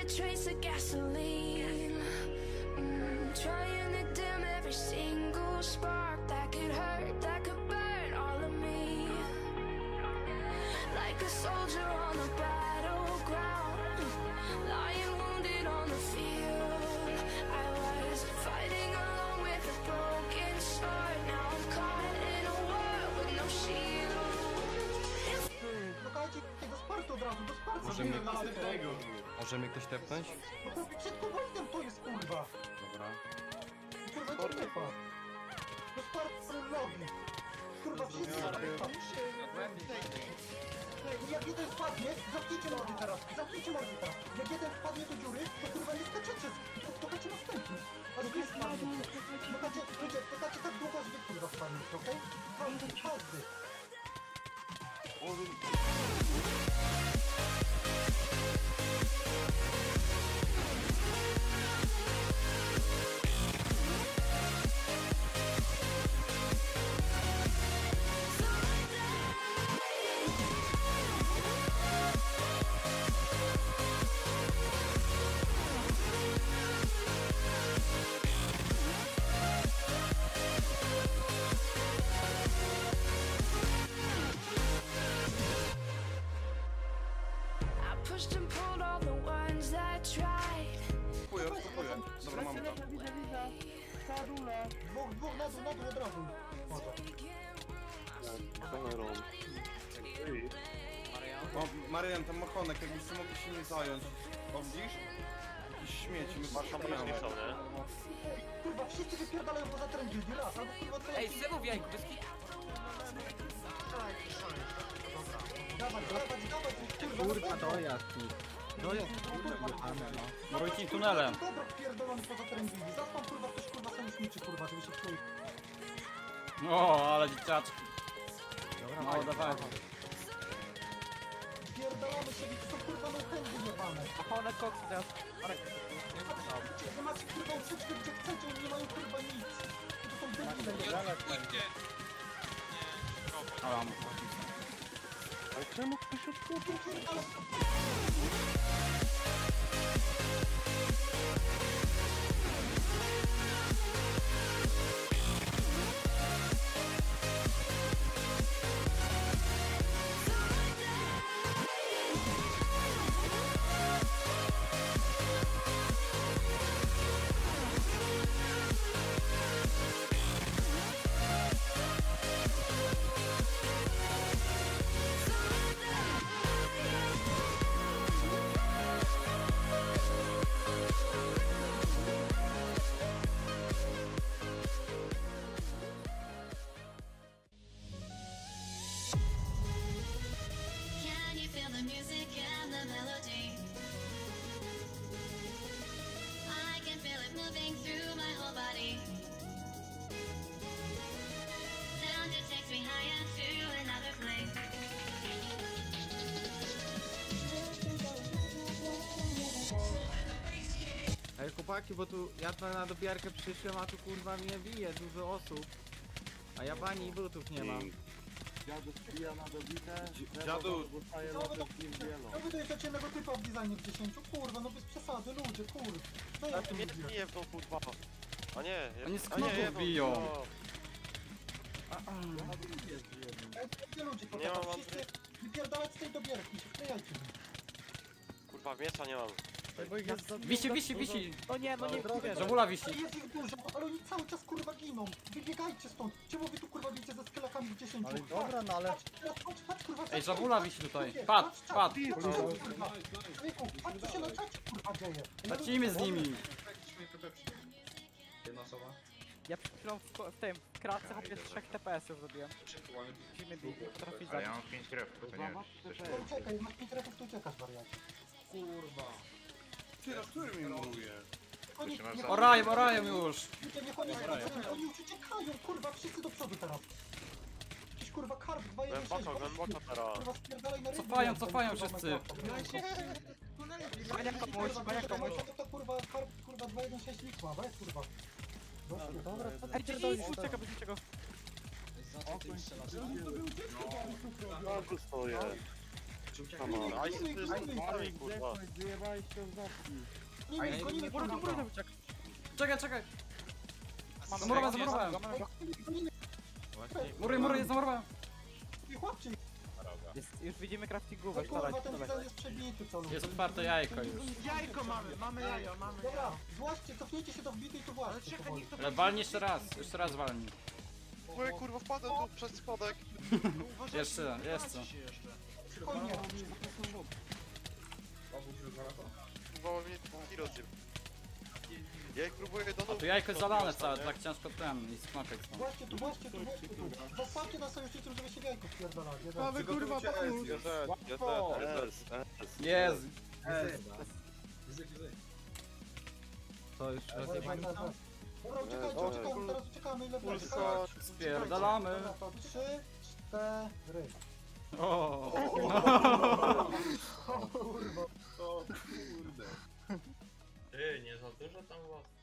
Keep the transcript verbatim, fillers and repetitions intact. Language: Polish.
trace of gasoline. Mm, trying to dim every single spark that could hurt, that could burn all of me. Like a soldier on the battleground, lying wounded on the field. I was fighting alone with a broken sword. Now I'm caught in a war with no shield. Lokajcie do sportu od razu, do sportu. Możemy, możemy ktoś tepnąć? No to przed kogoś to jest kurwa. Dobra. Kurwa to typa. Do sportu lobby. Kurwa wszyscy jak jeden spadnie, zamknijcie mordy teraz, zamknijcie mordy teraz. Jak jeden wpadnie do dziury, to kurwa nie skaczecie, tokacie następny. A drugi spadnie. Tokacie, ludzie, tokacie tak długo, żeby kurwa spadnie, okej? Każdy, każdy. Pushed and pulled all the ones that tried. Kupuję, kupuję. Dobra, mam to. Dwóch, dwóch, na dół, na dół od razu. Może. O, Marian, ten machonek, jakbyście mogli się nie zająć. O, widzisz? Jakieś śmieci, my potrzebujemy. Kurwa, wszyscy wypierdalają poza trędzi, raz, albo kurwa co... Ej, zero w jajku, bez kitu. Dawać, dawać, dawać, kurwa, Kurwa, dojazd tu. Dojazd, kurwa, no. Murujcie tunelem. Dobra, pierdolony poza trędzi. Zaspam kurwa ktoś kurwa sojuszniczy, kurwa, żeby się czuje. O, ale dzieciaczki. Dobra, No, dawaj. Pierdolamy się, to są kurwa no chętnie jebane. Machonek koks teraz. Marek. Nie macie kurwa ucieczkę gdzie chcecie, oni nie mają kurwa nic. To są debile. A mam. Ale czemu ktoś odkupił? Can you feel the music and the melody? I can feel it moving through my whole body. Sound it takes me higher to another place. Ej chłopaki, bo tu ja tu na dobiarkę przyszłem, a tu kurwa mnie bije dużo osób. A ja bani i butów nie mam. Dziadu spija na dobitę, Dziadu. dostaje Co wy lotę w niewielą. No wy dajecie innego typa w designie w dziesięciu, kurwa, no bez przesady, ludzie, kurwa. Co ja Na tu tym nie mówię? bije w tą kurwa. A nie, Oni z a nie, knopów jedną, biją. no. Gdzie ludzie, Nie mam, kurwa, mam- wszyscy wypierdalać z tej dobierki, się wklejajcie. Kurwa, miecza nie mam. Wisi, wisi, wisi. No nie, no nie wierzę. Żabula wisi. Ale jest ich dużo, ale oni cały czas kurwa giną. Wybiegajcie stąd. Czemu wy tu kurwa wiecie ze skylakami w dziesięciu? Ale dobra, no ale... Patrz, patrz, patrz, patrz, kurwa, Ej, czat, żabula wisi tutaj. czat, Pad, czat, pad. patrz, czat, kurwa. Człowieku, patrz co się na czacie kurwa dzieje. Lecimy z nimi. Ja przed chwilą w, ko- w tym, w kratce chłopie z trzech T P S-ów zrobiłem. Musimy bić, nie potrafi Ale ja zabić. mam pięć grefów, to nie wiem, czy coś To uciekaj, masz pięć refów, to uciekasz wariacie. Ty, na którym mnie muruje? Oni, się masz niech za- oni- Orajem, orajem już. Ludzie, niech oni, oni już uciekają, kurwa, wszyscy do przodu teraz. Jakiś kurwa karp dwa jeden sześć. Głęboko, głęboko teraz. Kurwa, spierdalaj na ryby. Cofają, cofają wszyscy. Bania komuś, bania komuś. To, to kurwa, karp, kurwa, dwa jeden sześć liczba, weź kurwa. Dobra, Ej, dziewięć, ucieka bez niczego. No tu stoję. A i ty z kurwa. Wyjebałeś to z zapki. Gonimy, gonimy, Mury, gonimy, mury, mury, uciek. Czekaj, czekaj. Mamy Zamurowałem, go, zamurowałem. mamy go. gonimy. Mury, mury, jest zamurowałem. I chłopczy, Jest, już widzimy craftingu, no weź kurwa, dalej, ten dalej. widzę jest przebity co Jest otwarte jajko już. Jajko mamy, mamy jajo, mamy Dobra, jajo. złaście, cofnijcie się do wbity i tu właśnie. Ale czekaj, niech to Ale walnij jeszcze raz, jeszcze raz walnij. Oj kurwa wpadłem tu przez spodek. uważajcie, Jeszcze, nie jeszcze. traci się jeszcze. Spokojnie. Kurwa mnie hero zjeb. Ja ich próbuję do A nóg. tu jajko jest zalane całe, nie? tak ciężko ten i smakać stąd. Właśnie tu, właśnie tu, właśnie tu. Zostawcie na sojuszniczym, żeby się jajko wpierdalać. jeden. Mamy kurwa pomóż. Jest, jest, jest. Jest! To już Dobra, rozjebali. dobra, dobra. Dobra, uciekajcie, Dobra. uciekamy, teraz uciekamy, ile wlezie. Pulso. Spierdalamy! Dobra, to trzy, cztery. O! Kurwa. Ty, nie za dużo tam was.